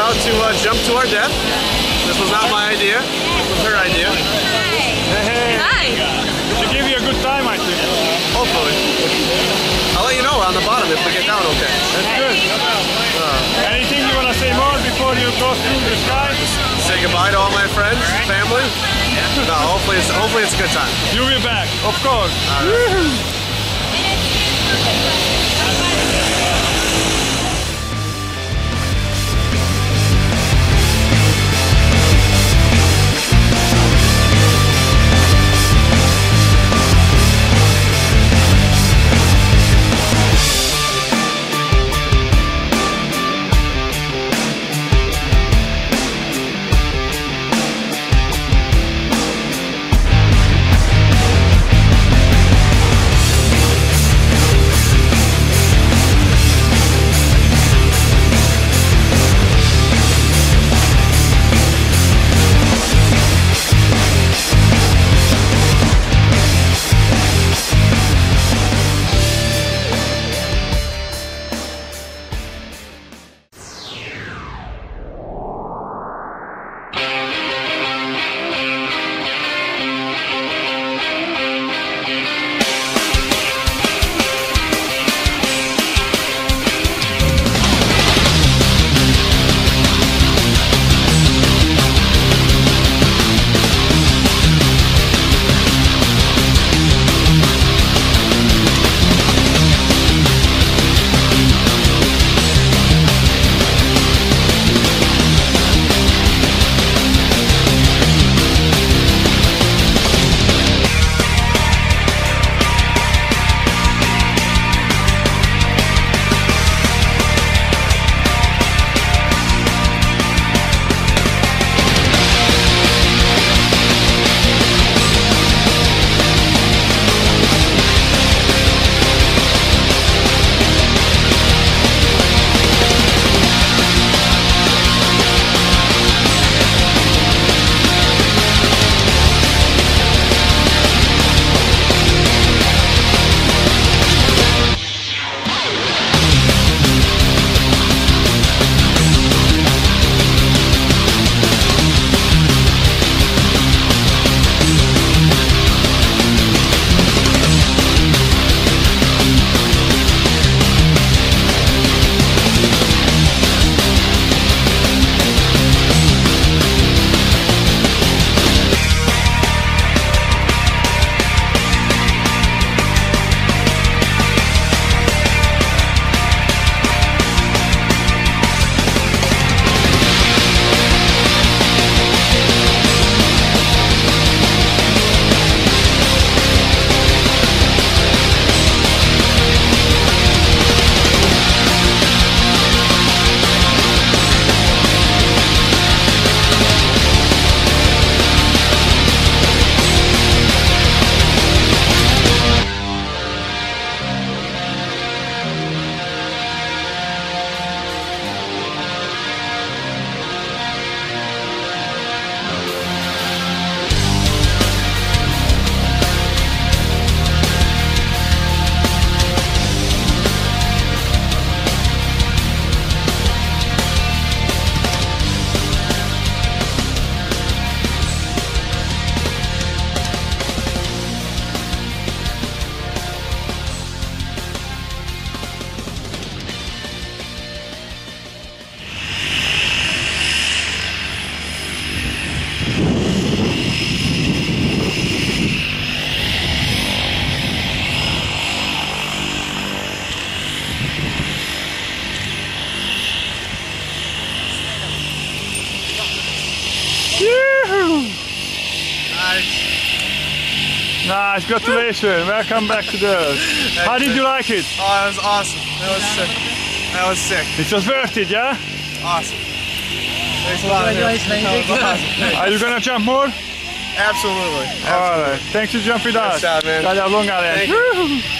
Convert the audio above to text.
about to jump to our death. This was not my idea. It was her idea. Hey. Hi. She give you a good time, I think. Hopefully. I'll let you know on the bottom if we get down okay. That's good. Anything you want to say more before you go through the sky? Say goodbye to all my friends, family. No, hopefully it's a good time. You'll be back, of course. Nice, congratulations. Welcome back to the Earth. How did you like it? Oh, that was awesome. That was sick. That was sick. It was worth it, yeah? Awesome. Thanks a lot. Awesome. Are you gonna jump more? Absolutely. Alright, thanks for jumping with us. Nice job, man. Thank you.